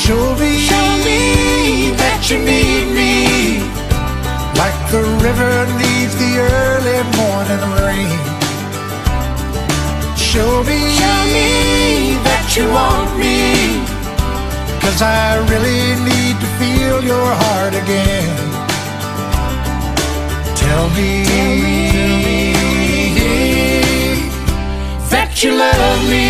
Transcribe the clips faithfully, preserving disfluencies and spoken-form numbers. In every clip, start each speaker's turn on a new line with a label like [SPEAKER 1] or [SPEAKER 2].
[SPEAKER 1] Show me,
[SPEAKER 2] show me
[SPEAKER 1] that you need me, like the river needs the early morning rain. Show me,
[SPEAKER 2] show me
[SPEAKER 1] that you want me, 'cause I really need to feel your heart again. Tell me,
[SPEAKER 2] tell me
[SPEAKER 1] that you love me.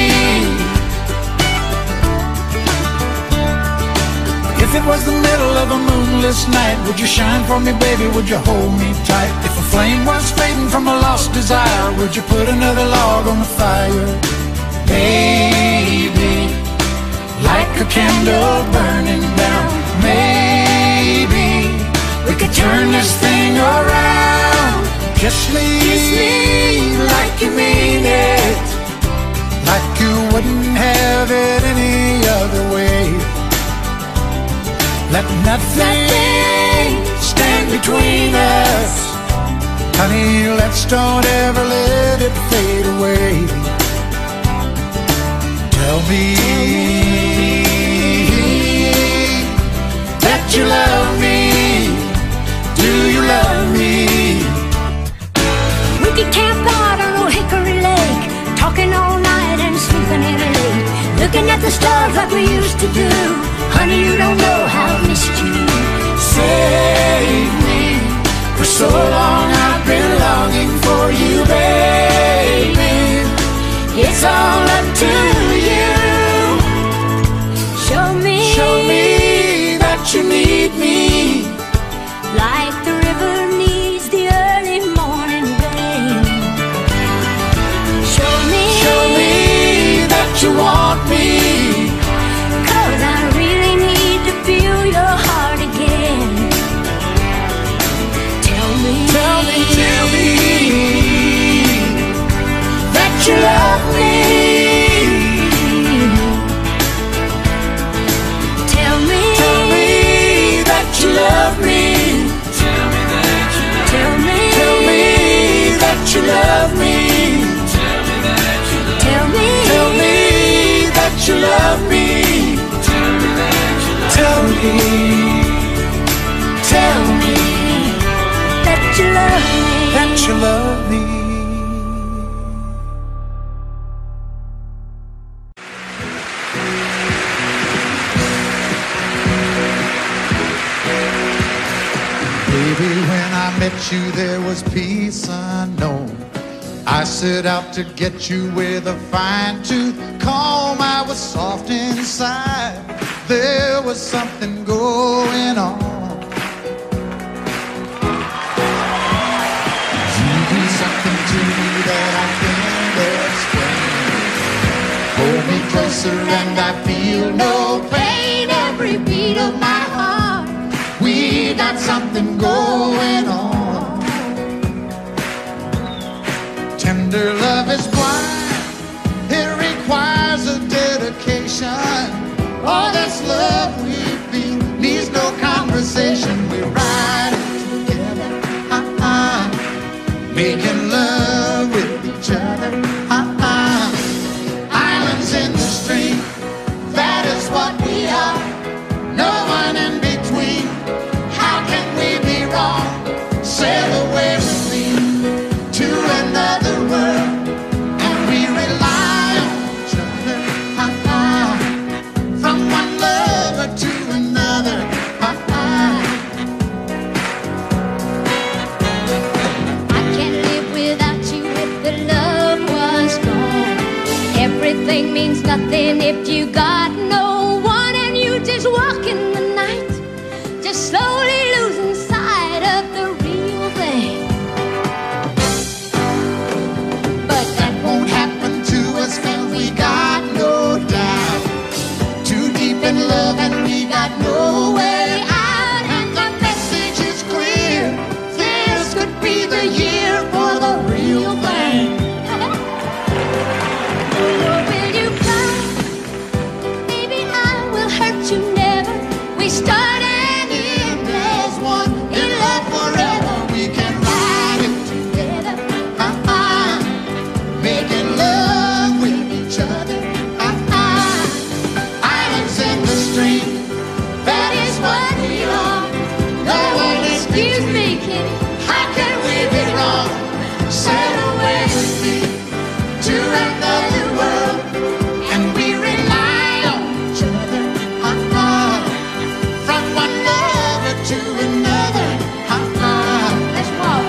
[SPEAKER 1] If it was the middle of a moonless night, would you shine for me, baby? Would you hold me tight? If a flame was fading from a lost desire, would you put another log on the fire? Baby, like a candle burning down, maybe we could turn this thing around. Kiss me,
[SPEAKER 2] kiss me
[SPEAKER 1] like you mean it, like you wouldn't have it any other way. Let nothing,
[SPEAKER 2] nothing
[SPEAKER 1] stand between us. Honey, let's don't ever let it fade away. Tell me,
[SPEAKER 2] tell me
[SPEAKER 1] that you love me. Do you love me?
[SPEAKER 2] We could camp out on Old Hickory Lake, talking all night and sleeping in a lake, looking at the stars like we used to do. Honey, you don't know how I've missed you.
[SPEAKER 1] Save me, for so long I've been longing for you, baby. It's all up to you.
[SPEAKER 2] Show me,
[SPEAKER 1] show me that you need me,
[SPEAKER 2] like the river needs the early morning rain. Show me,
[SPEAKER 1] show me that you want me,
[SPEAKER 2] 'cause I really need to feel your heart again. Tell me,
[SPEAKER 1] tell me, tell me that you love me.
[SPEAKER 2] Tell me,
[SPEAKER 1] tell me that you love me.
[SPEAKER 3] Tell me that you
[SPEAKER 2] tell me,
[SPEAKER 1] tell me that you love me.
[SPEAKER 3] Tell me that you love
[SPEAKER 2] tell me,
[SPEAKER 1] tell me that you love me.
[SPEAKER 3] Tell me that you love
[SPEAKER 1] Tell me, tell me
[SPEAKER 2] that you love me.
[SPEAKER 1] that you love me. Baby, when I met you, there was peace unknown. I set out to get you with a fine tooth comb. I was soft inside. There was something going on. You do something to me that I can't explain. Hold me closer and I feel no pain. Every beat of my heart, we got something going on. Tender love is blind. It requires a dedication. All this love we feel needs no conversation. We ride together, uh-uh, making love with each other, uh-uh. Islands in the stream, that is what we are. No one in between. How can we be wrong? Sail away with me to another world, and we rely on each other, uh-uh. From one lover to another, uh-uh.
[SPEAKER 2] I can't live without you if the love was gone. Everything means nothing if you got no one, and you just walk in the night, just slowly losing sight of the real thing.
[SPEAKER 1] But that won't happen to us, 'cause we got no doubt. Too deep in love and we got no way out. And the message is clear. This could be the year for the real thing.
[SPEAKER 2] Will you come Excuse me, kid.
[SPEAKER 1] How can we be wrong? Sail away with me to another world, and we rely on each other. Uh-uh. From one lover to another. Uh-uh.
[SPEAKER 2] Let's walk.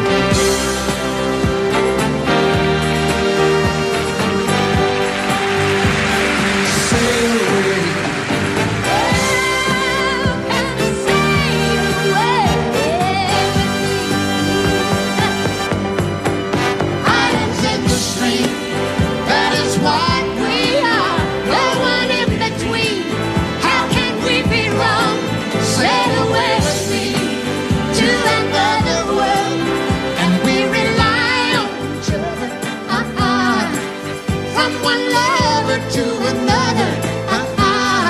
[SPEAKER 1] Sail away. Islands in the stream, that is what we are.
[SPEAKER 2] No one in between. How can we be wrong?
[SPEAKER 1] Sail away with me to another world, and we rely on each other. Uh-uh. From one lover to another. Uh-uh.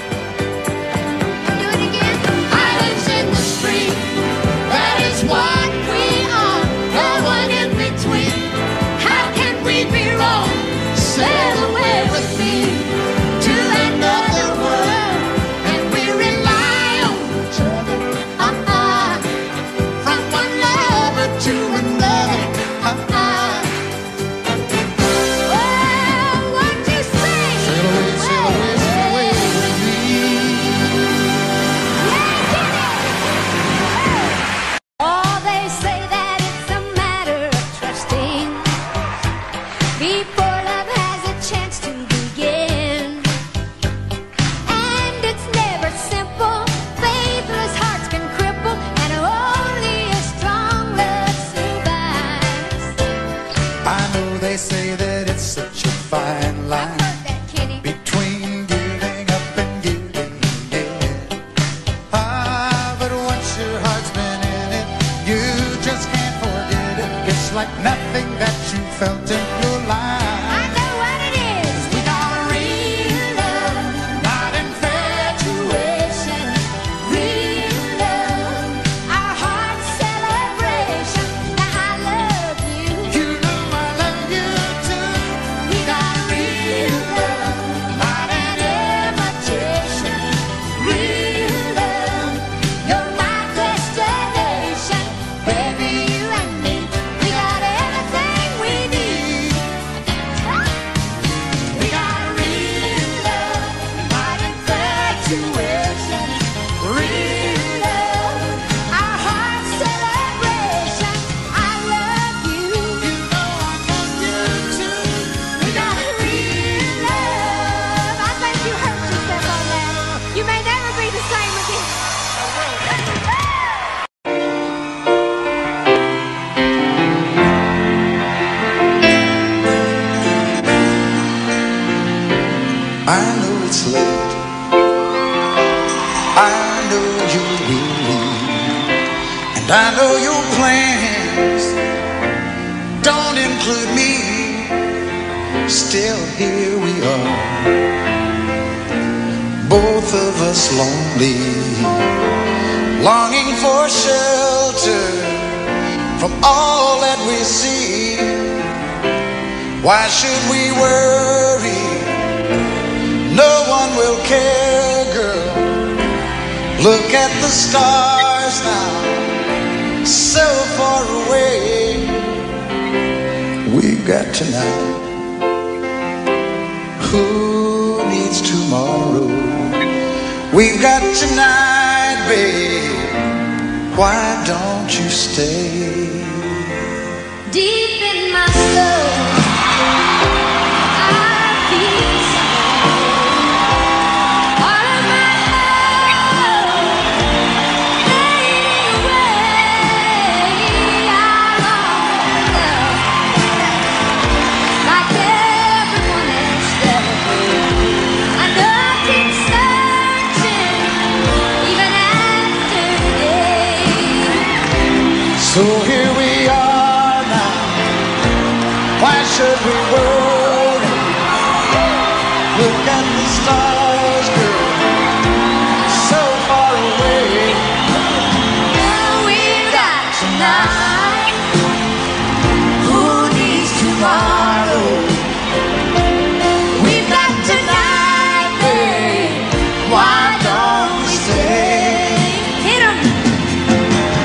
[SPEAKER 2] Do it again.
[SPEAKER 1] Islands in the stream, that is what we are. No one in between. How can we be wrong? Sail away with me to another world, and we rely on each other. Uh-uh. From one lover to another. Uh-uh.
[SPEAKER 2] Well, what you say?
[SPEAKER 1] Sail away, sail away, sail away with me.
[SPEAKER 2] Oh, they say that it's a matter of trusting before love has a chance to begin. And it's never simple. Faithless hearts can cripple, and only a strong love survives.
[SPEAKER 1] I know they say that it's such a fine
[SPEAKER 2] I've
[SPEAKER 1] line
[SPEAKER 2] heard that, Kitty.
[SPEAKER 1] between giving up and giving in. Ah, but once your heart's been in it, you just can't forget it. It's like nothing that you felt in your
[SPEAKER 2] I
[SPEAKER 1] life.
[SPEAKER 2] know what it is.
[SPEAKER 1] We got a real love, not infatuation.
[SPEAKER 2] Real love, our heart's celebration. Now I love you.
[SPEAKER 1] You know I love you too.
[SPEAKER 2] We got real love, not an imitation. Real love, you're my destination. Baby, you and me, we got everything we need.
[SPEAKER 1] We got a real love, not infatuation.
[SPEAKER 2] Real love, our heart's celebration. I love you.
[SPEAKER 1] You know I love you too.
[SPEAKER 2] We got real love. I think you hurt yourself on that. You may never be the same again.
[SPEAKER 1] I know it's late. I know you will leave, and I know your plans don't include me. Still, here we are, both of us lonely, longing for shelter from all that we see. Why should we worry? No one will care, girl. Look at the stars now, so far away. We've got tonight. Who needs tomorrow? We've got tonight, babe. Why don't you stay?
[SPEAKER 2] Deep in my soul, I feel something. All of my love fading away. I long for love like everyone else does. I know I keep searching even after today.
[SPEAKER 1] So here we are now. Why should we worry? Look at the stars, girl, so far away.
[SPEAKER 2] Now we've got tonight. Who needs tomorrow? We've got tonight, babe. Why don't we stay? Hit 'em.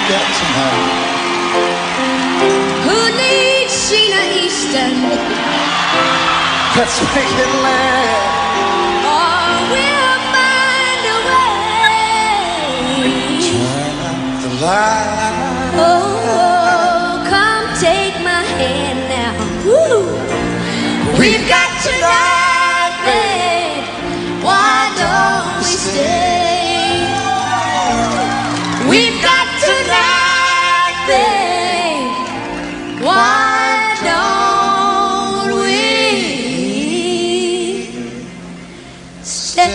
[SPEAKER 1] got tonight?
[SPEAKER 2] Who needs Sheena Easton?
[SPEAKER 1] Let's make it laugh.
[SPEAKER 2] Or we'll find a way.
[SPEAKER 1] Turn out the light.
[SPEAKER 2] Oh, come take my hand now. Woo. We've got tonight, babe. Why don't we stay? We've got tonight, babe. Why don't we stay?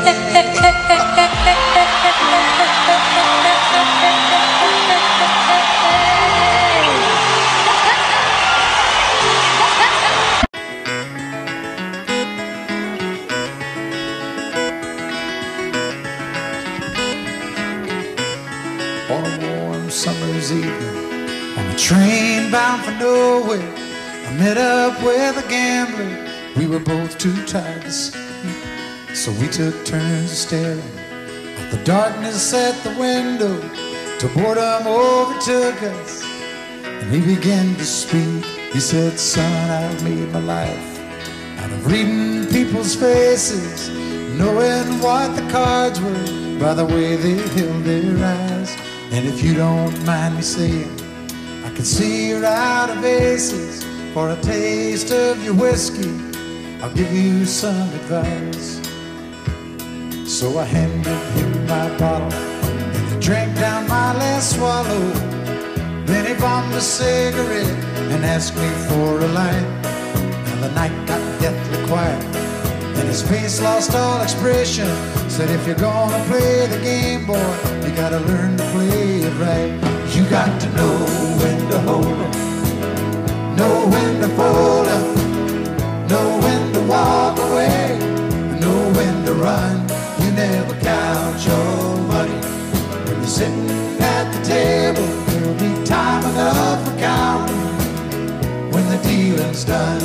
[SPEAKER 1] On a warm summer's evening, on a train bound for nowhere, I met up with a gambler. We were both too tired to sleep, so we took turns staring at the darkness at the window till boredom overtook us, and we began to speak. He said, son, I've made my life out of reading people's faces, knowing what the cards were by the way they held their eyes. And if you don't mind me saying, I can see you're out of aces. For a taste of your whiskey, I'll give you some advice. So I handed him my bottle, and he drank down my last swallow. Then he bombed a cigarette and asked me for a light. And the night got deathly quiet, and his face lost all expression. Said, if you're gonna play the game, boy, you gotta learn to play it right. You got to know when to hold 'em, know when to fold 'em, know when to walk away, know when to run. You never count your money when you're sitting at the table. There'll be time enough for counting when the dealing's done.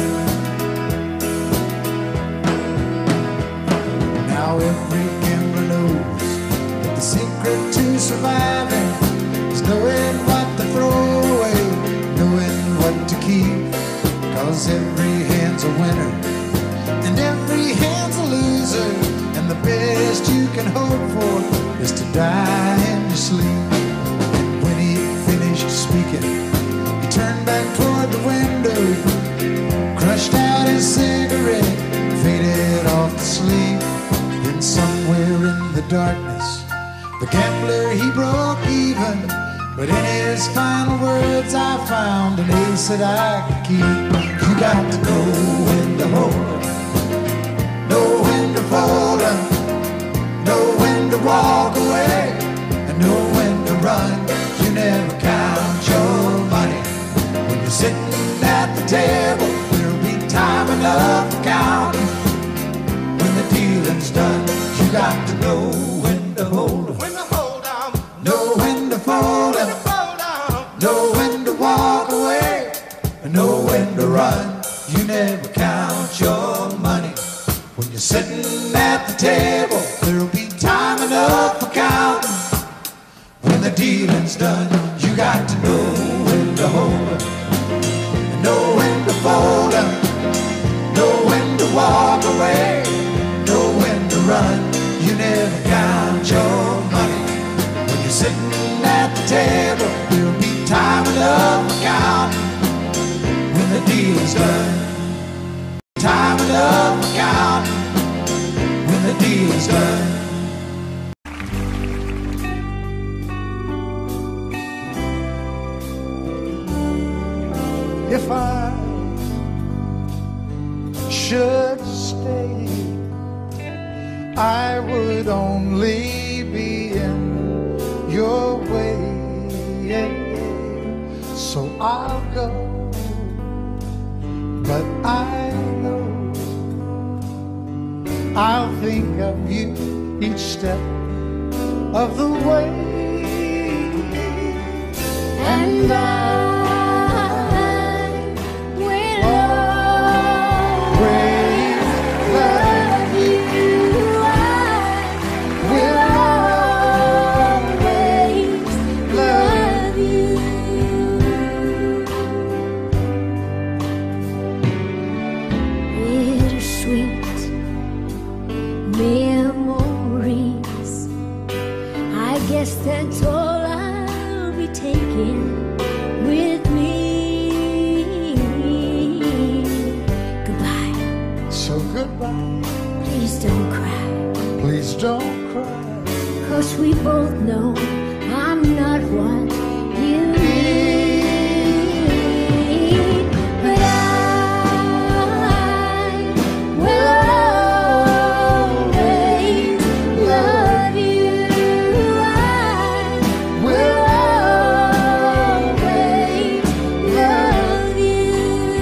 [SPEAKER 1] Now every gambler knows that the secret to surviving is knowing what to throw away, knowing what to keep. Cause every hand's a winner and every hand's a loser, and the best you can hope for is to die in your sleep. And when he finished speaking, he turned back toward the window, crushed out his cigarette, faded off to sleep. Then somewhere in the darkness, the gambler, he broke even. But in his final words, I found an ace that I could keep. You got to know when to hold 'em, know when to fold 'em, know when to walk away, and know when to run. You never count your money when you're sitting at the table. There'll be time enough for counting when the dealing's done. You got to know when to hold 'em,
[SPEAKER 4] When to hold on,
[SPEAKER 1] know when to fold 'em,
[SPEAKER 4] hold on.
[SPEAKER 1] know when to walk away, and know when to run. You never count your money when you're sitting at the table. There'll be time enough for counting when the dealing's done. You got to know when to hold 'em, and know when to fold 'em, know when to walk away, know when to run. You never count your money when you're sitting at the table. There'll be time enough for counting when the deal's done. Time enough for counting when the deal's done. If I should stay, I would only be in your way. So I'll go, but I know I'll think of you each step of the way.
[SPEAKER 2] And I will always love you. I will always love taken with me. Goodbye.
[SPEAKER 1] So goodbye.
[SPEAKER 2] Please don't cry.
[SPEAKER 1] Please don't cry.
[SPEAKER 2] 'Cause we both know I'm not what you need. But I will always love you. I will always love you.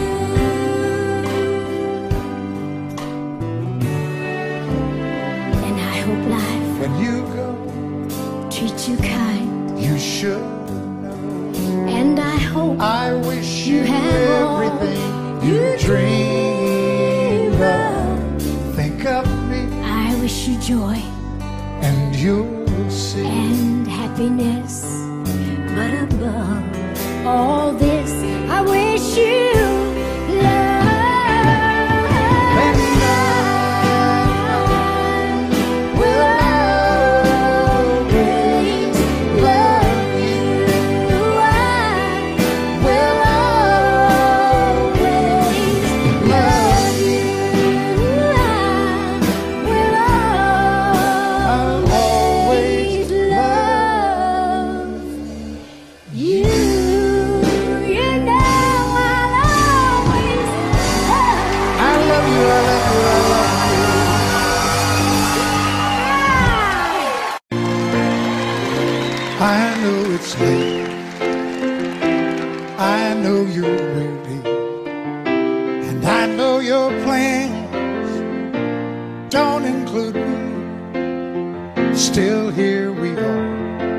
[SPEAKER 2] And I hope life
[SPEAKER 1] When you go,
[SPEAKER 2] treat you kind.
[SPEAKER 1] you should know.
[SPEAKER 2] And I hope
[SPEAKER 1] I wish
[SPEAKER 2] you
[SPEAKER 1] you
[SPEAKER 2] have all
[SPEAKER 1] everything you dream of. Think of me
[SPEAKER 2] I wish you joy
[SPEAKER 1] and you'll see.
[SPEAKER 2] and happiness. But above all this, I wish you love.
[SPEAKER 1] And I
[SPEAKER 2] will always love you. I will always love you. I will always love you. You know I'll always love
[SPEAKER 1] I love you, I love you, I love you. I know it's late. I know you're weary. And I know your plans don't include me. Still here we are,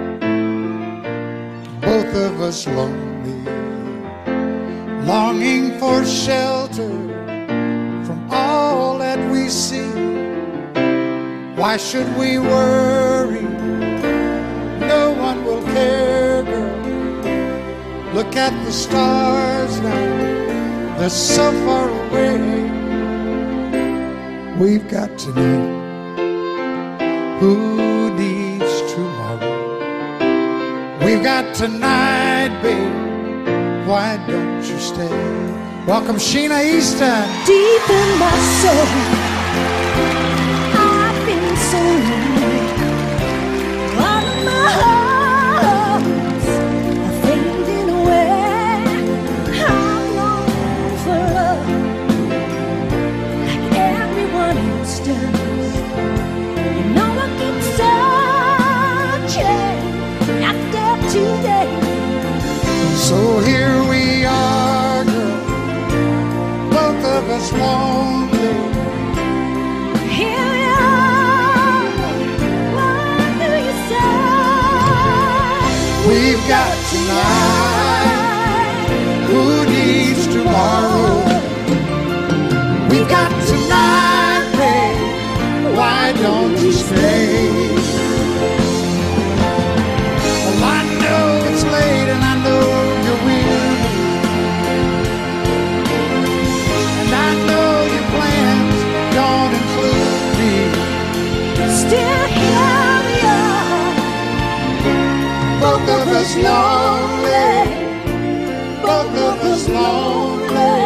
[SPEAKER 1] both of us lonely, longing for shelter from all that we see. Why should we worry? No one will care, girl. Look at the stars now, they're so far away. We've got tonight. Who needs tomorrow? We've got tonight, babe. Why don't you stay? Welcome, Sheena Easton.
[SPEAKER 2] deep in my soul. I've been so lonely. All of my hopes are fading away. I'm longing for love like everyone else does. You know I keep searching after today.
[SPEAKER 1] So here we are, girl, both of us lonely.
[SPEAKER 2] Here we are. What do you say?
[SPEAKER 1] We've got tonight. Who needs tomorrow? We've got tonight, babe. Why don't you stay? Well, I know it's late and I know you're weary. And I know your plans don't include me.
[SPEAKER 2] Still here we are.
[SPEAKER 1] Both of us lonely. Both of us lonely.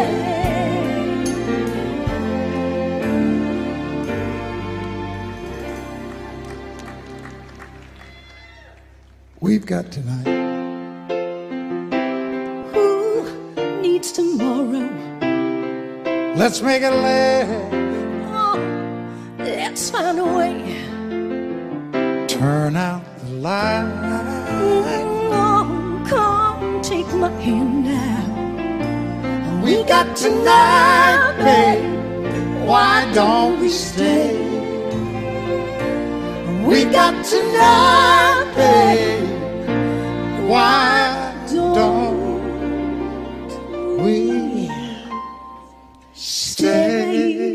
[SPEAKER 1] We've got tonight.
[SPEAKER 2] Who needs tomorrow?
[SPEAKER 1] Let's make it last.
[SPEAKER 2] Oh, let's find a way.
[SPEAKER 1] Turn out the light.
[SPEAKER 2] Oh, come take my hand now.
[SPEAKER 1] We got tonight, babe. Why don't we stay? We got tonight, babe. Why don't we stay?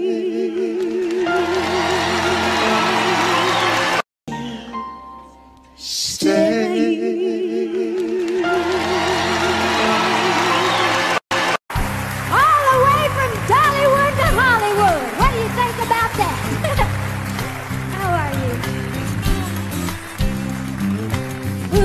[SPEAKER 1] Stay.
[SPEAKER 2] All the way from Dollywood to Hollywood. What do you think about that? How are you?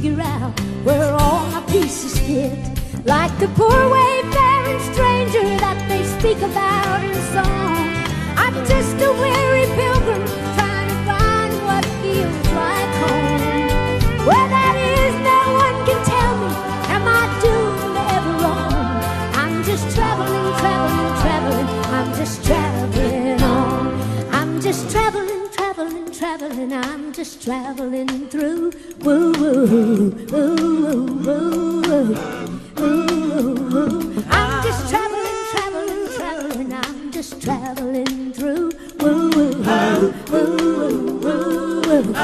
[SPEAKER 2] figure out where all my pieces fit. Like the poor wayfaring stranger that they speak about in song. I'm just a weary pilgrim trying to find what feels like home. Where that is, no one can tell me, am I doomed to ever roam? I'm just traveling, traveling, traveling, I'm just traveling on. I'm just traveling, traveling, traveling, I'm just traveling through. Woo, woo, woo, woo, woo, woo. Ooh, I'm just traveling, traveling, traveling, I'm just traveling through. Ooh, ooh, ooh, ooh, ooh,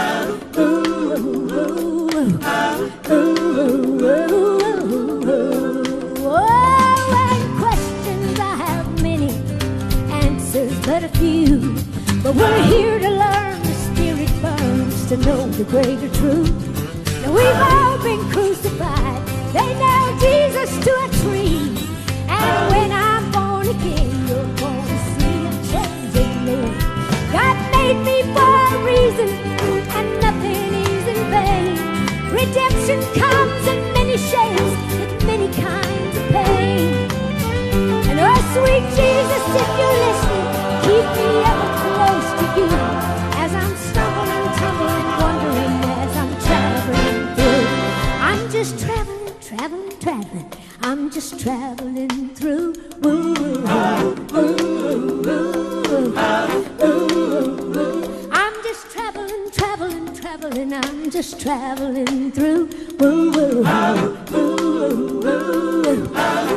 [SPEAKER 2] oh, and questions I have many, answers but a few. But we're here to learn, the Spirit burns to know the greater truth. Now we've all been crucified, they nailed Jesus to a tree. And when I'm born again, you're gonna see a change in me. God made me for a reason, and nothing is in vain. Redemption comes in many shapes, with many kinds of pain. And oh sweet Jesus, if you're listening, keep me ever close to you, as I'm stumbling, tumbling, wondering as I'm traveling through. I'm just traveling, traveling, traveling, I'm just traveling through. Ooh, ooh, ooh, ooh, ooh. I'm just traveling, traveling, traveling, I'm just traveling through. Ooh, ooh, ooh, ooh, ooh,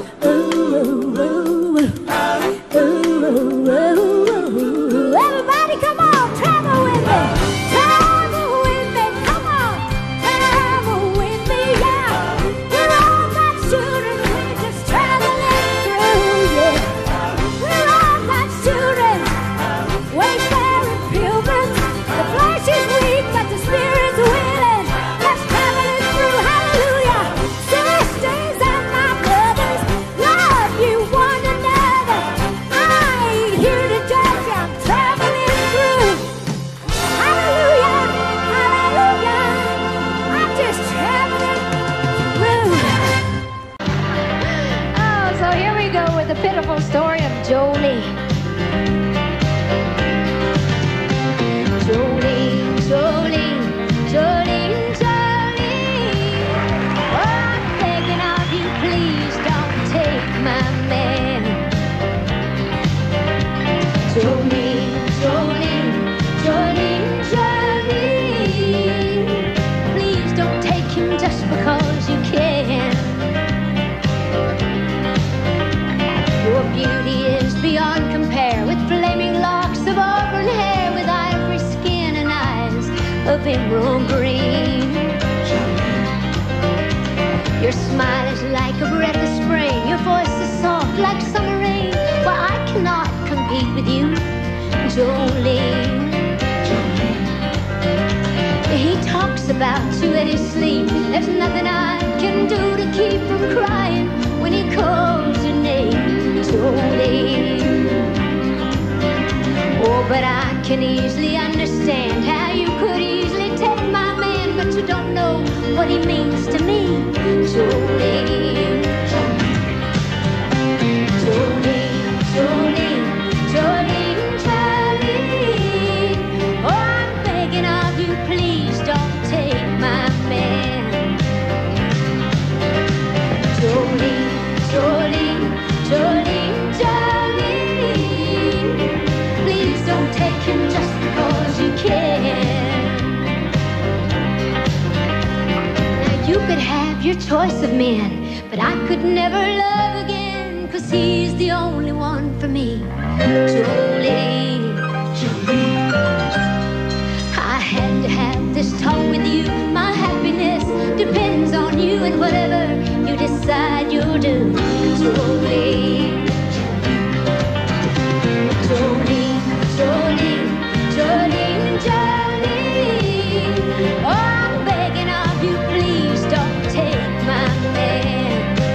[SPEAKER 2] ooh, ooh. Everybody come on, travel with me, travel with me, come on, travel with me, yeah. We're all God's children, we're just traveling through, yeah. We're all God's children, wayfaring pilgrims. The flesh is weak, but the Spirit's willing. Let's travel it through, hallelujah. Sisters and my brothers, love you one another. I ain't here to judge you, I'm traveling through. Hallelujah, hallelujah, I'm just traveling through. Oh, so here we go with the pitiful story of Jolene. Jolene, Jolene, Jolene, Jolene. Oh, I'm begging of you, please don't take my man. Jolene, Jolene, Jolene, Jolene. Please don't take him just because you can. Your beauty is beyond compare, with flaming locks of auburn hair, with ivory skin and eyes of emerald green. Your smile is like a breath of spring, your voice is soft like summer rain. Well, I cannot compete with you, Jolene. He talks about you in his sleep. There's nothing I can do to keep from crying when he calls your name, Jolene. Oh, but I can easily understand how you could easily take my man, but you don't know what he means to me, Jolene. Jolene, Jolene, Jolene, Jolene. Oh, I'm begging of you, please don't take my man. Jolene, Jolene, Jolene, Jolene. Please don't take him just because you can. Now you could have your choice of men, but I could never love again, 'cause he's the only one for me, Jolene. Jolene. I had to have this talk with you. My happiness depends on you, and whatever you decide you'll do, Jolene. Jolene, Jolene, Jolene, Jolene. Oh, I'm begging of you, please don't take my man.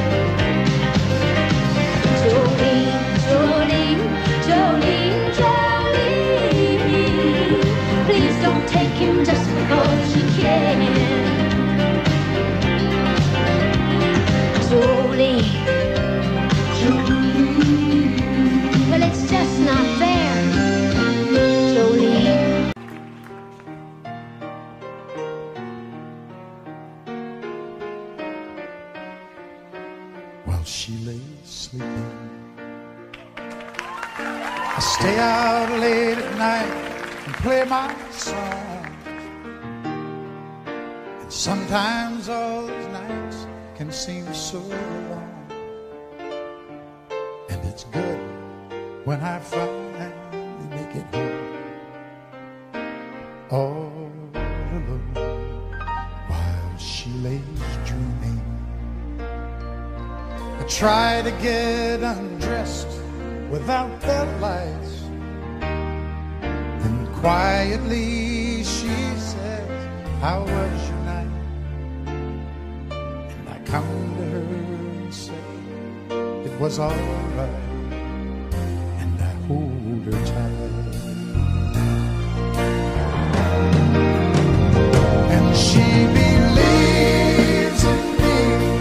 [SPEAKER 2] Jolene, Jolene, Jolene, Jolene. Please don't take him just because you can.
[SPEAKER 1] sleeping. I stay out late at night and play my song. And sometimes all those nights can seem so long. And it's good when I finally make it home, all alone, while she lays dreaming. I try to get undressed without the lights. Then quietly she says, how was your night? And I come to her and say, it was all right. And I hold her tight. And she believes in me.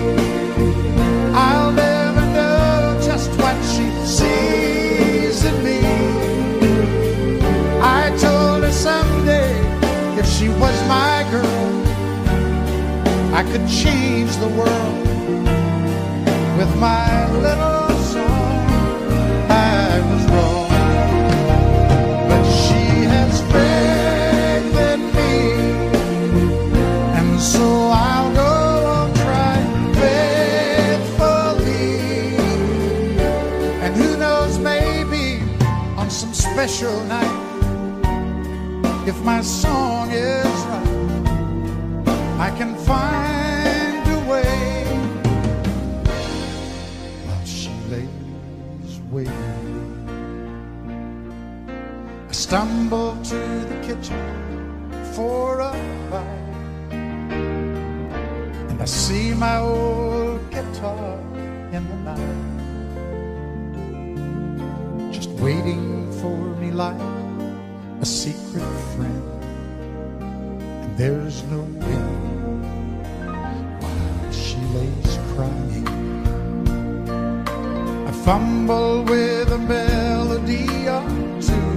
[SPEAKER 1] I'll never know just what she sees in me. I told her someday if she was my girl, I could change the world with my little song. I was wrong, but she has faith in me, and so I'll go on trying faithfully. And who knows, maybe on some special night, if my song is right, I can find a way while she lays waiting. I stumble to the kitchen for a bite, and I see my old guitar in the night, just waiting for me like a secret friend. And there's no wind while she lays crying. I fumble with a melody or two,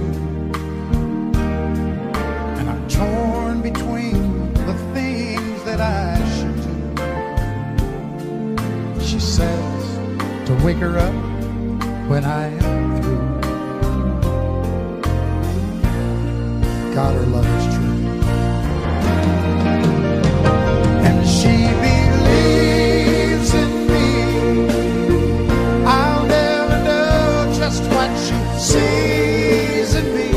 [SPEAKER 1] and I'm torn between the things that I should do. She says to wake her up when I am through. God, her love is true. And she believes in me. I'll never know just what she sees in me.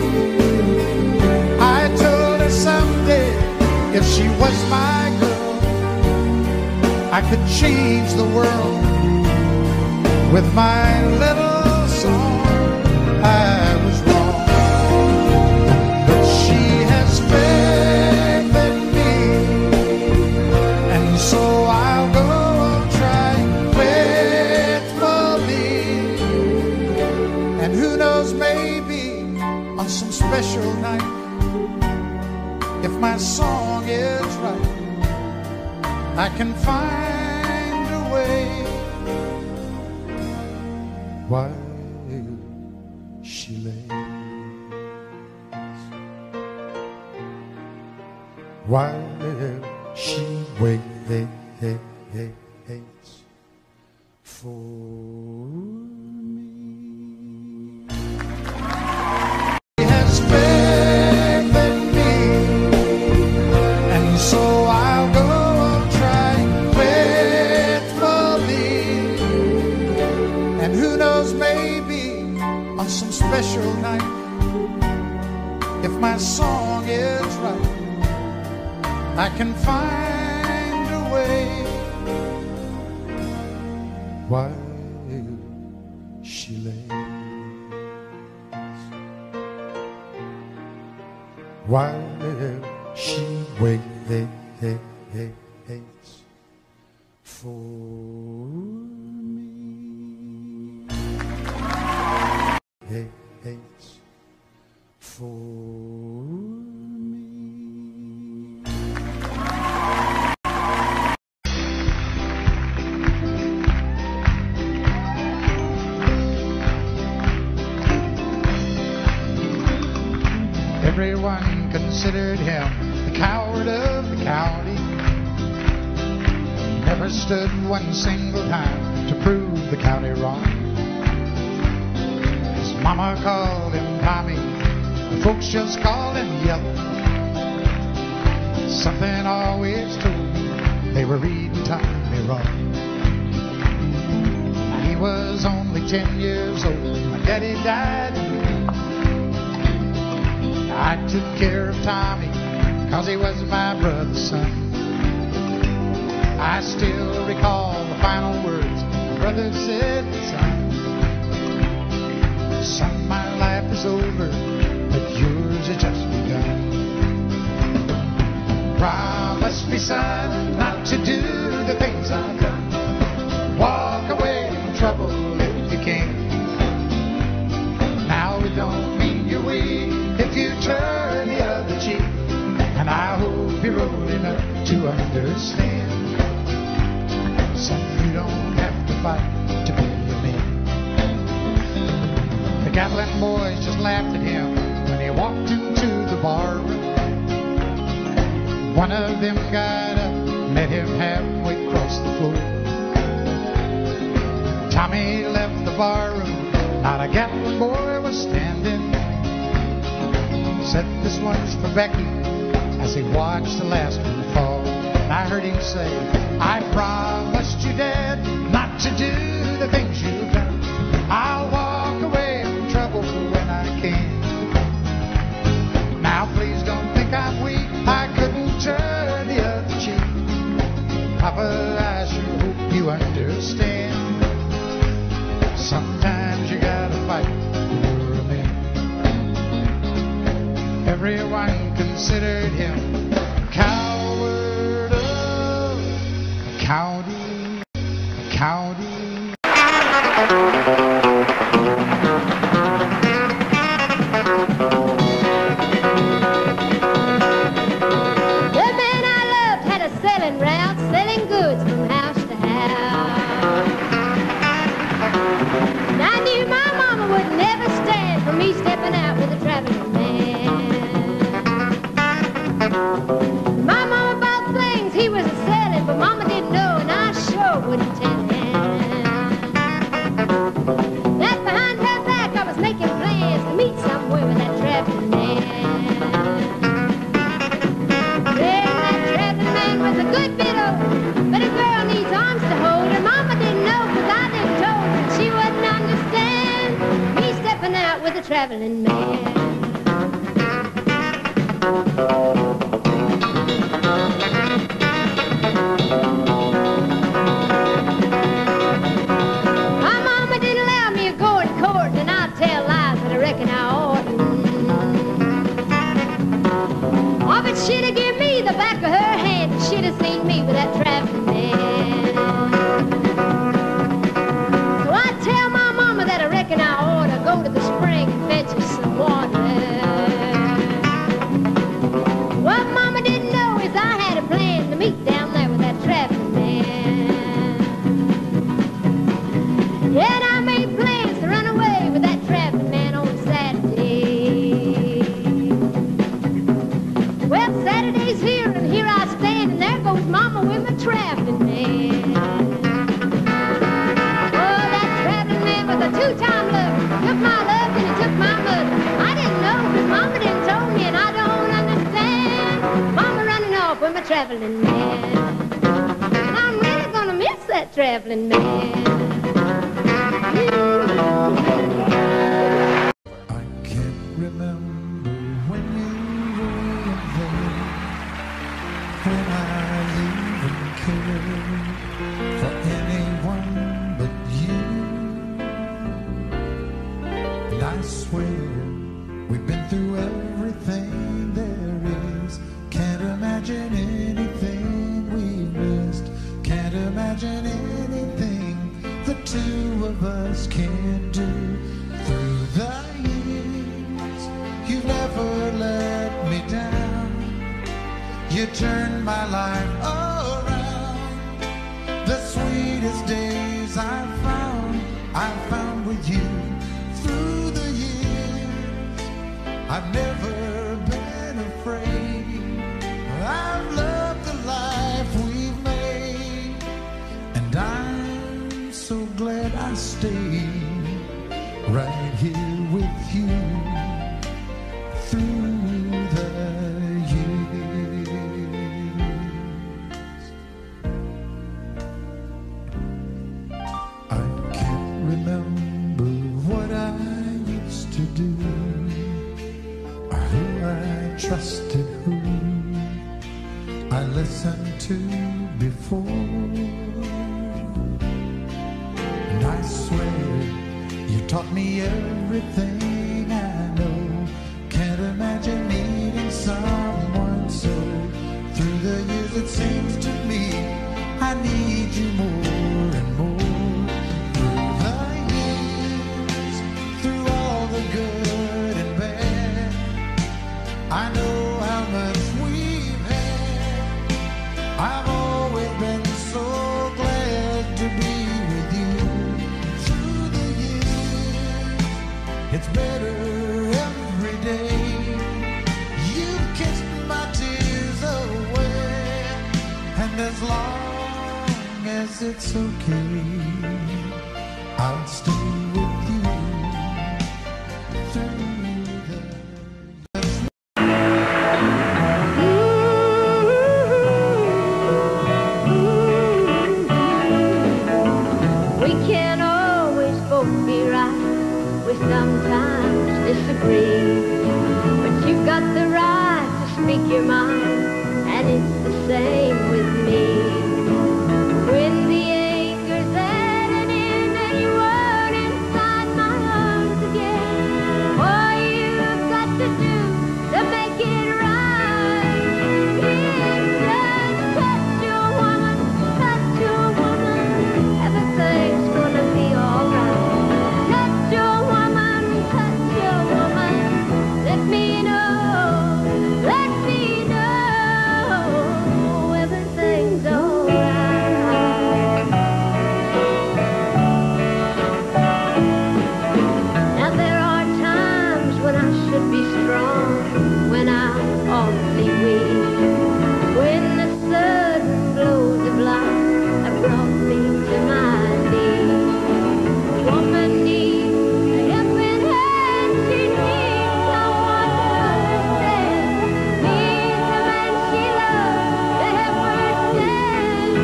[SPEAKER 1] I told her someday if she was my girl, I could change the world with my little song. I was wrong, but she has faith in me, and so I'll go on trying faithfully. And who knows, maybe on some special night, if my song is right, I can find a way while she lays, while she waits for me. She has faith in me, and so I'll go on trying faithfully. And who knows, maybe on some special night, if my song is right, I can find a way while she lays, while she waits for me. Waits for me. Everyone considered him the coward of the county. Never stood one single time to prove the county Mama called him Tommy, folks just called him Yellow. Something always told me they were reading Tommy wrong. He was only ten years old, my daddy died. I took care of Tommy, cause he was my brother's son. I still recall the final words my brother said, son. Son, my life is over, but yours has just begun. Promise me, son, not to do the things I've done. Walk away from trouble if you can. Now it don't mean you're weak if you turn the other cheek. And I hope you're old enough to understand. Son, you don't have to fight to be a man. The Gatlin boys just laughed at him when he walked into the bar room. One of them got up, met him halfway across the floor. Tommy left the bar room, not a Gatlin boy was standing. Said, this one's for Becky, as he watched the last one fall. And I heard him say, I promised you, Dad, not to do the things you've done. I'll walk away from trouble when I can. Now please don't think I'm weak, I couldn't turn the other cheek. Papa, I sure hope you understand. Sometimes you gotta fight for a man. Everyone considered him coward of county, county.
[SPEAKER 2] The man I loved had a selling route, selling goods from house to house. And I knew my mama would never stand for me stepping out with a traveling man. My mama bought things he was selling, but mama didn't know, and I sure wouldn't tell him. That behind her back I was making plans to meet somewhere with that traveling man. Yeah, that traveling man was a good bit older, but a girl needs arms to hold her. Mama didn't know, cause I didn't told her, and she wouldn't understand me stepping out with a traveling man. My mama didn't allow me to go in court, and I'd tell lies, but I reckon I oughtn't. Oh, but she'd have given me the back of her hand, and she'd have seen me with that traveling man. So I'd tell my mama that I reckon I ought to go to the spring and fetch her some water. What mama didn't know is I had a plan to meet down there with that traveling man. Yeah, and I made plans to run away with that traveling man on Saturday. Well, Saturday's here, and here I stand, and there goes mama with my traveling man. Oh, that traveling man was a two-time lover. Took my love and he took my mother. I didn't know, cause mama didn't told me, and I don't understand. Mama running off with my traveling man. And I'm really gonna miss that traveling man.
[SPEAKER 1] I can't remember when you were there, when I even cared for anyone but you. And I swear we've been through everything there is. Can't imagine anything we missed. Can't imagine anything the two of us can do. Through the years, you've never let me down. You turned my life around. The sweetest days I found, I found with you. Through the years, I've never been afraid. I've loved the life we've made, and I'm so glad I stayed. right here with you through the years. I can't remember what I used to do, or who I trusted, who I listened to before. And I swear you taught me everything I know. Can't imagine needing someone so. Through the years it seems to me I need you more and more. Through the years, through all the good and bad, I know how much we've had. I've always been so glad to be with you. Through the years, it's better every day. You've kissed my tears away, and as long as it's okay, I'll stay with you through the
[SPEAKER 2] We can't always both be right. We sometimes disagree. But you've got the right to speak your mind, and it's the same with me. When the anger's at an end and you weren't inside my arms again, all you've got to do to make it right is just touch your woman, touch your woman. Everything's gonna be alright. Touch your woman, touch your woman. Let me know, let me know everything's alright. Now there are times when I should be strong, when I'm awfully weak, when the sudden blows of life have brought me to my knees. Woman needs a helping hand, she needs someone to understand, needs a man she loves to help her stand.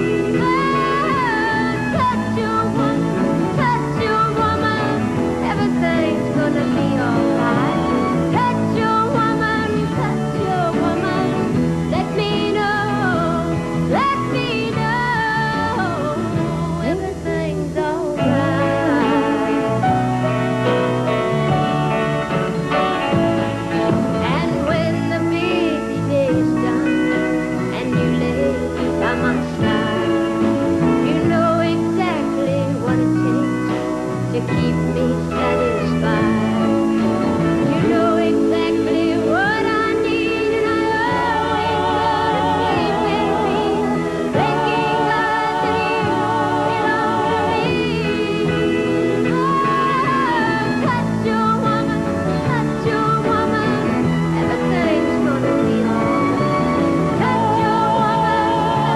[SPEAKER 2] Ah, touch your woman, touch your woman, everything's gonna be alright. Touch your woman, touch your woman, let me know, let me know everything's alright. And when the busy day is done and you lay by my side, you know exactly what it takes to keep me satisfied. You know exactly what I need, and I always go to sleep with me, thanking God that you belong to me. Ah, touch your woman, touch your woman, everything's gonna be alright. Touch your woman,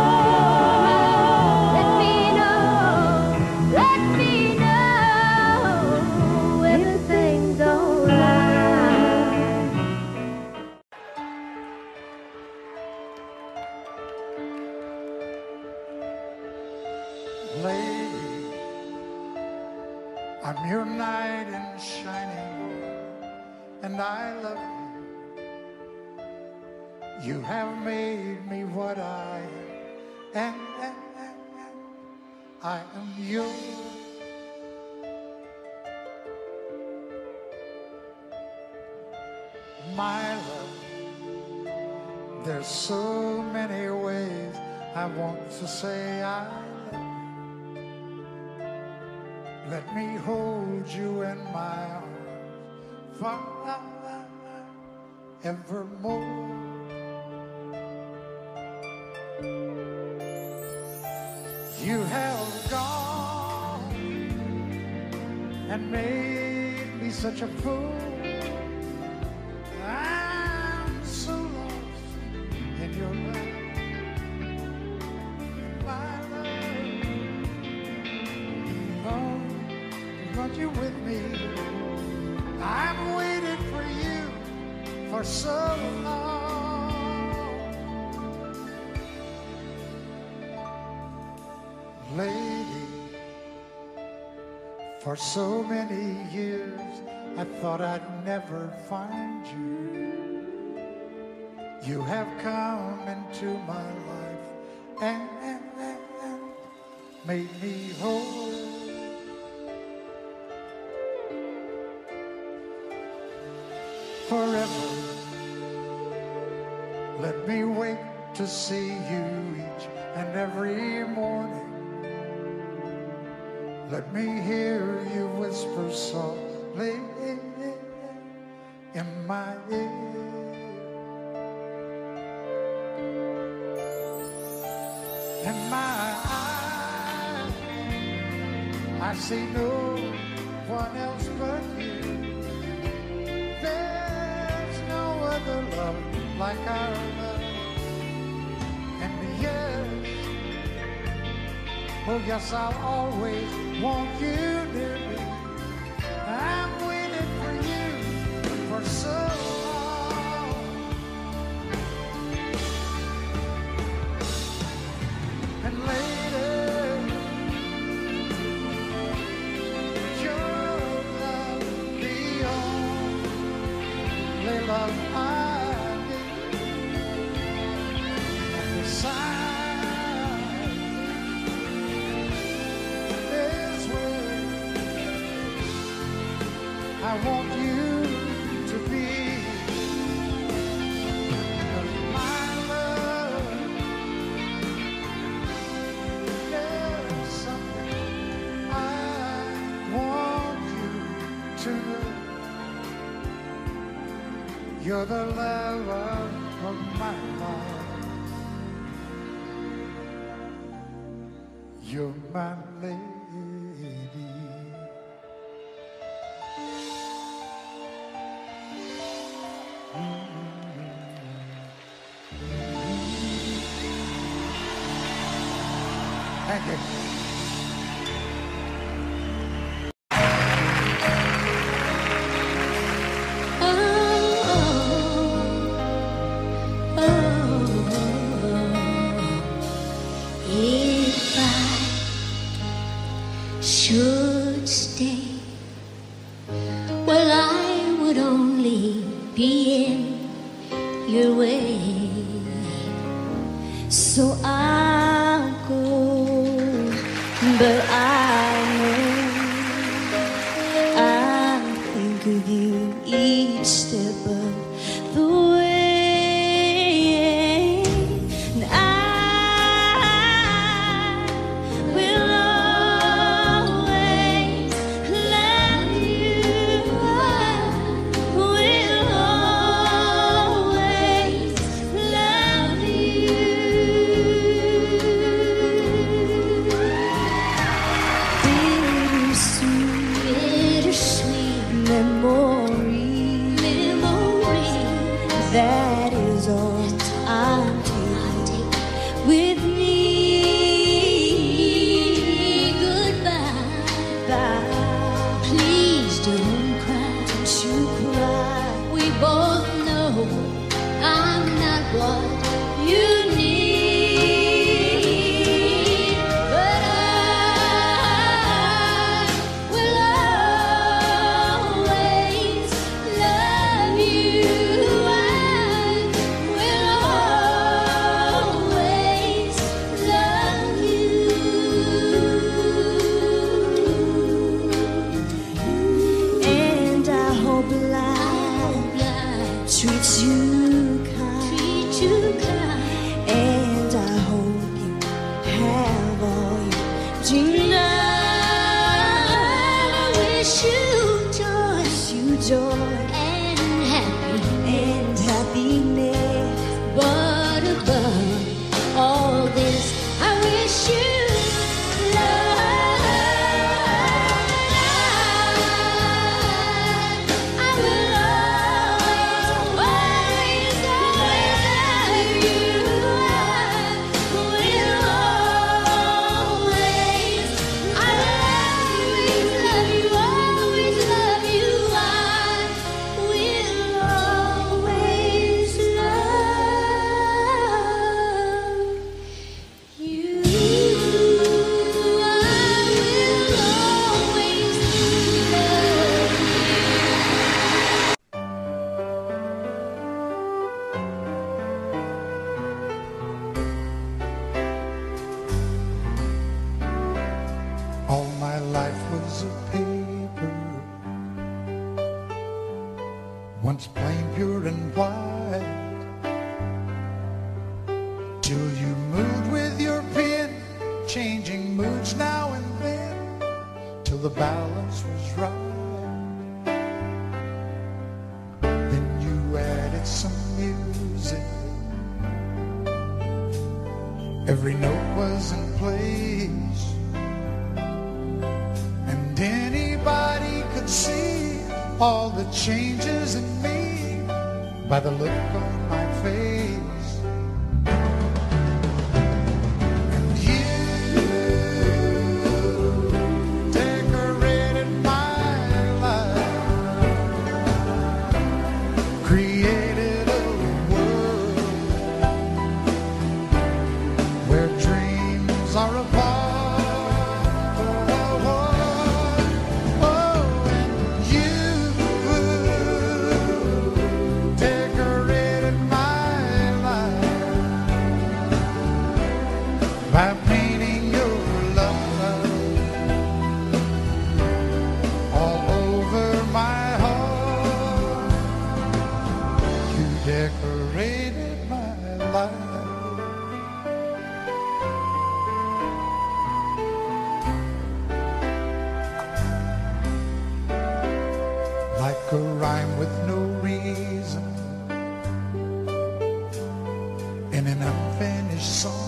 [SPEAKER 2] touch your woman, let me know, let me know everything's alright.
[SPEAKER 1] lady, I'm your knight in shining armor, and I love you. You have made me what I am, and, and, and, and I am yours. My love, there's so many ways I want to say I love you. Let me hold you in my arms forevermore. You have gone and made me such a fool. I'm so lost in your love. My love, long, want you with me. I've waited for you for so long. Lady, for so many years I thought I'd never find you. You have come into my life and, and, and, and made me whole. Forever, let me wait to see you each and every morning. Let me hear you whisper softly in my ear. In my eyes, I see no one else but you. There's no other love like our love. And yes, oh yes, I'll always want you near me. I'm waiting for you for so long. And later, your love the only love I need. And beside is where I want you to be. 'Cause my love, there's something I want you to know. You're the love of, of my life. You're my lady. Thank you.
[SPEAKER 2] If I should stay, well, I would only be in your way. So I'll go, but I know I'll think of you each step of the way. And I will always love you. I will always love you. Bittersweet, bittersweet memory, memory. That is all I'm taking with me. Goodbye, bye. Please don't cry, don't you cry. We both know I'm not what you need, but I will always love you. I will always love you. And
[SPEAKER 1] piles of paper, once plain, pure and white, till you moved with your pen, changing moods now and then, till the balance was right. Then you added some music, every note was in place, and anybody could see all the changes in me by the look on my face. And you decorated my life, created a world where dreams are apart. By painting your love all over my heart, you decorated my life. Like a rhyme with no reason in an unfinished song,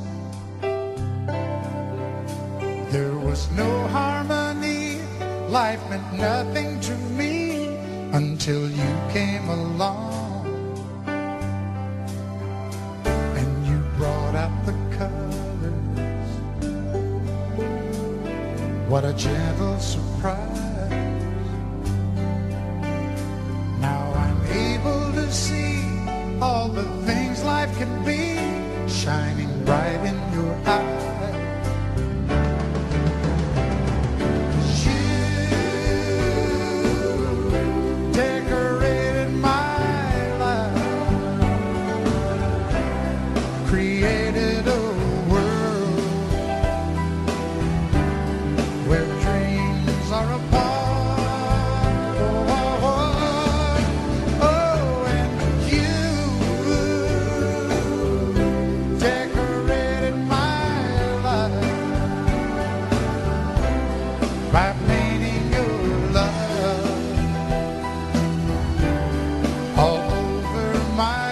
[SPEAKER 1] there was no harmony, life meant nothing to me until you came along and you brought out the colors. What a gentle surprise. Now I'm able to see all the things life can be, shining bright in your eyes. Created a world where dreams are apart. Oh, oh, oh, and you decorated my life by painting your love all over my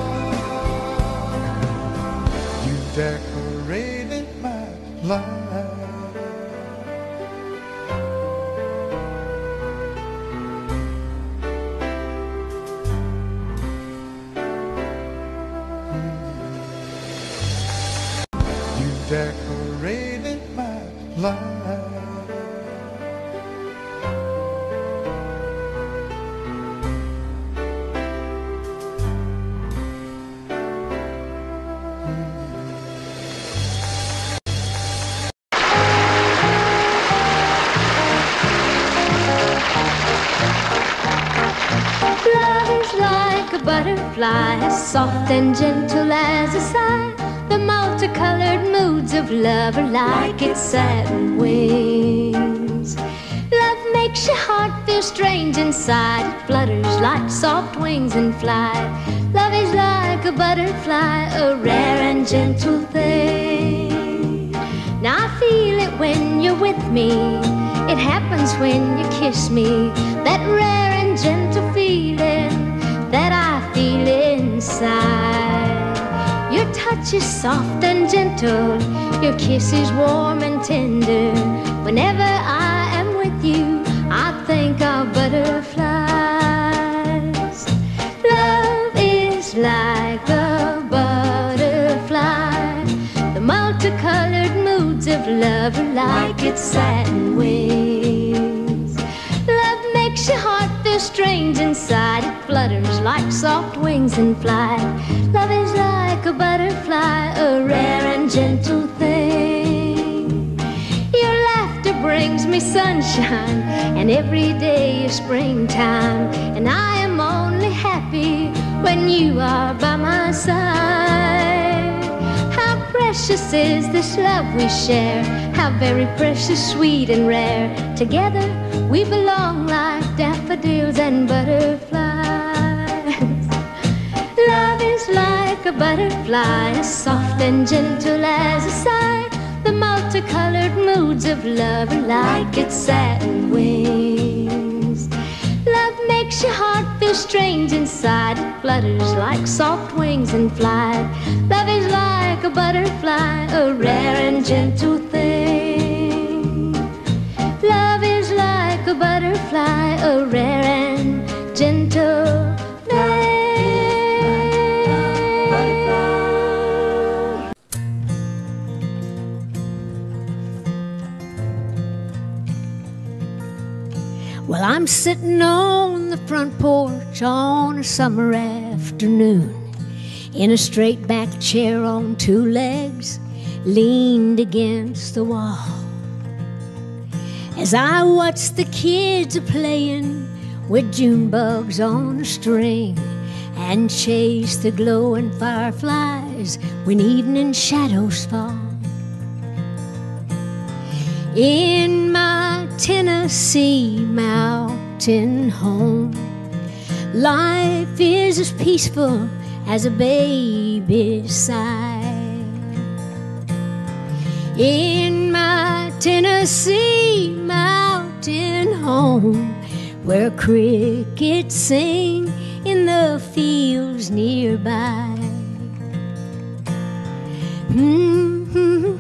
[SPEAKER 1] decorated my life. You decorated my life.
[SPEAKER 2] Butterfly, as soft and gentle as a sigh. The multicolored moods of love are like its satin wings. Love makes your heart feel strange inside. It flutters like soft wings in flight. Love is like a butterfly, a rare and gentle thing. Now I feel it when you're with me. It happens when you kiss me. That rare and gentle feeling that I feel inside. Your touch is soft and gentle, your kiss is warm and tender. Whenever I am with you, I think of butterflies. Love is like a butterfly. The multicolored moods of love are like its satin wings. Love makes your heart feel strange inside. It flutters like soft wings in flight. Love is like a butterfly, a rare and gentle thing. Your laughter brings me sunshine, and every day is springtime. And I am only happy when you are by my side. How precious precious is this love we share. How very precious, sweet and rare. Together we belong like daffodils and butterflies. Love is like a butterfly, as soft and gentle as a sigh. The multicolored moods of love are like its satin wings. Love makes your heart feel strange inside. It flutters like soft wings in flight. Love is like a butterfly, a rare and gentle thing. Love is like a butterfly, a rare and gentle thing. Well, I'm sitting on the front porch on a summer afternoon, in a straight back chair on two legs, leaned against the wall, as I watch the kids a playing with June bugs on a string, and chase the glowing fireflies when evening shadows fall. In my Tennessee mountain home, life is as peaceful as a baby's sigh. In my Tennessee mountain home, where crickets sing in the fields nearby. Mm-hmm.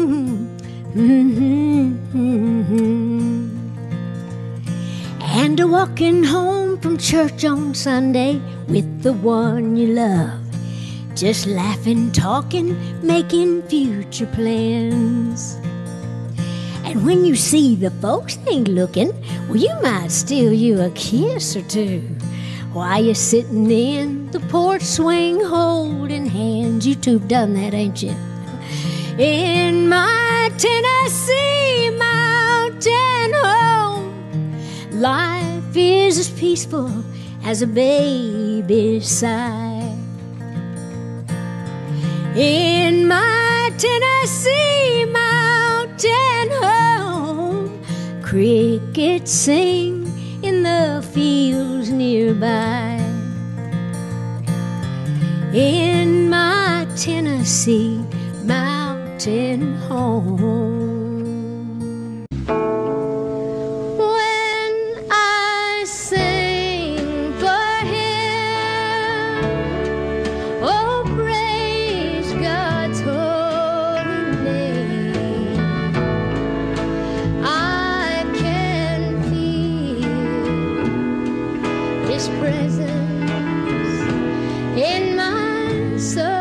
[SPEAKER 2] Mm-hmm. And a walking home from church on Sunday with the one you love, just laughing, talking, making future plans. And when you see the folks ain't looking, well, you might steal you a kiss or two while you're sitting in the porch swing holding hands. You two've done that, ain't you? In my Tennessee mountain home, life is as peaceful as a baby's sigh. In my Tennessee mountain home, crickets sing in the fields nearby. In my Tennessee mountain home. When I sing for him, oh praise God's holy name, I can feel his presence in my soul.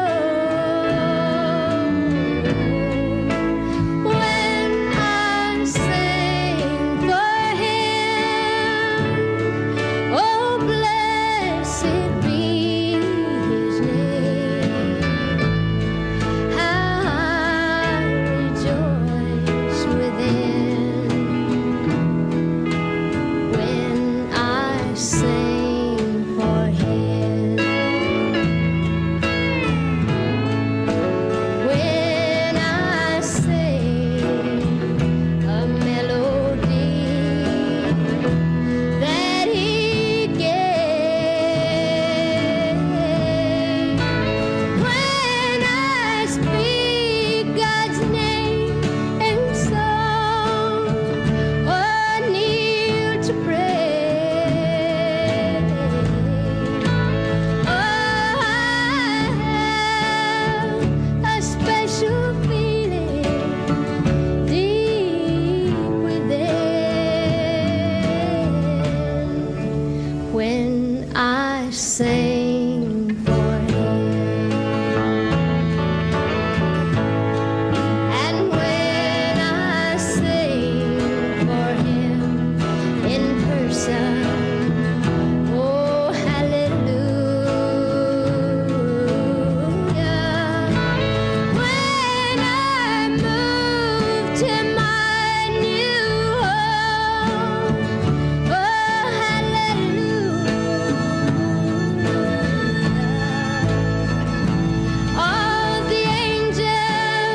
[SPEAKER 2] All the angels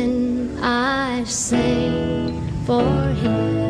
[SPEAKER 2] when I sing for him.